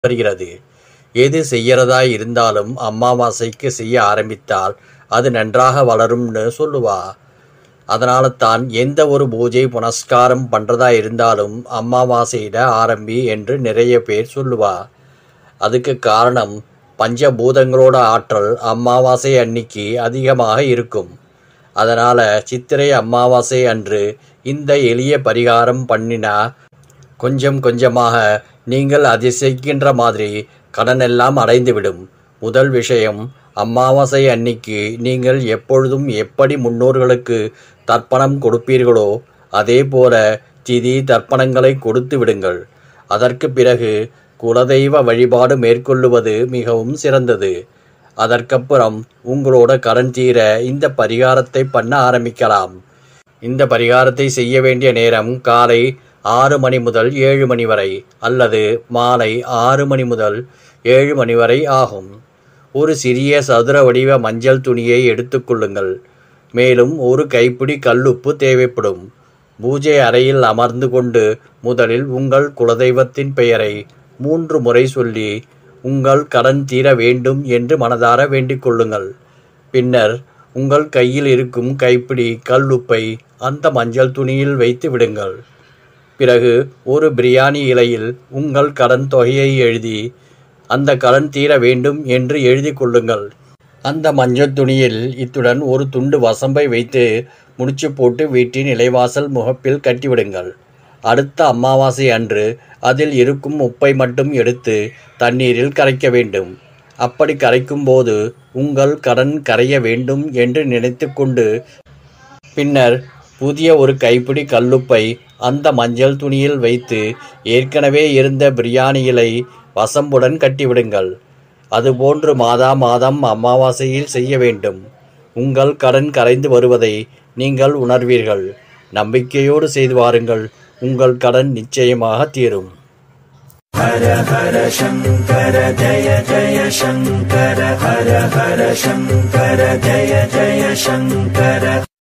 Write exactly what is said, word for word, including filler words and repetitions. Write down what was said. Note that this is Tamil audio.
வருகிறது. எது செய்யறதா இருந்தாலும் அமாவாசைக்கு செய்ய ஆரம்பித்தால் அது நன்றாக வளரும்னு சொல்லுவா. அதனால தான் எந்த ஒரு பூஜை புனஸ்காரம் பண்றதா இருந்தாலும் அமாவாசையில ஆரம்பி என்று நிறைய பேர் சொல்லுவா. அதுக்கு காரணம் பஞ்சபூதங்களோட ஆற்றல் அமாவாசை அன்னிக்கு அதிகமாக இருக்கும். அதனால சித்திரை அமாவாசை அன்று இந்த எளிய பரிகாரம் பண்ணினா கொஞ்சம் கொஞ்சமாக நீங்கள் அதிசயிக்கின்ற மாதிரி கடனெல்லாம் அடைந்துவிடும். முதல் விஷயம், அமாவாசை அன்னிக்கு நீங்கள் எப்பொழுதும் எப்படி முன்னோர்களுக்கு தர்ப்பணம் கொடுப்பீர்களோ அதே போல திதி தர்ப்பணங்களை கொடுத்து விடுங்கள். அதற்கு பிறகு குலதெய்வ வழிபாடு மேற்கொள்ளுவது மிகவும் சிறந்தது. அதற்கப்புறம் உங்களோட கடன் தீர இந்த பரிகாரத்தை பண்ண ஆரம்பிக்கலாம். இந்த பரிகாரத்தை செய்ய வேண்டிய நேரம் காலை ஆறு மணி முதல் ஏழு மணி வரை அல்லது மாலை ஆறு மணி முதல் ஏழு மணி வரை ஆகும். ஒரு சிறிய சதுர வடிவ மஞ்சள் துணியை எடுத்துக்கொள்ளுங்கள். மேலும் ஒரு கைப்பிடி கல்லுப்பு தேவைப்படும். பூஜை அறையில் அமர்ந்து கொண்டு முதலில் உங்கள் குலதெய்வத்தின் பெயரை மூன்று முறை சொல்லி உங்கள் கடன் தீர வேண்டும் என்று மனதார வேண்டிக் கொள்ளுங்கள். பின்னர் உங்கள் கையில் இருக்கும் கைப்பிடி கல்லுப்பை அந்த மஞ்சள் துணியில் வைத்து விடுங்கள். பிறகு ஒரு பிரியாணி இலையில் உங்கள் கடன் தொகையை எழுதி அந்த கடன் தீர வேண்டும் என்று எழுதி கொள்ளுங்கள். அந்த மஞ்சள் துணியில் இத்துடன் ஒரு துண்டு வசம்பை வைத்து முடிச்சு போட்டு வீட்டின் இலைவாசல் முகப்பில் கட்டிவிடுங்கள். அடுத்த அமாவாசை அன்று அதில் இருக்கும் உப்பை மட்டும் எடுத்து தண்ணீரில் கரைக்க வேண்டும். அப்படி கரைக்கும் போது உங்கள் கடன் கரைய வேண்டும் என்று நினைத்து கொண்டு பின்னர் புதிய ஒரு கைப்பிடி கல்லுப்பை அந்த மஞ்சள் துணியில் வைத்து ஏற்கனவே இருந்த பிரியாணி இலை வசம்புடன் கட்டிவிடுங்கள். அதுபோன்று மாதா மாதம் அமாவாசையில் செய்ய வேண்டும். உங்கள் கடன் கரைந்து வருவதை நீங்கள் உணர்வீர்கள். நம்பிக்கையோடு செய்து வாருங்கள். உங்கள் கடன் நிச்சயமாக தீரும். ஹர ஹர சங்கர ஜய ஜய சங்கர ஹர ஹர சங்கர ஜய ஜய சங்கர.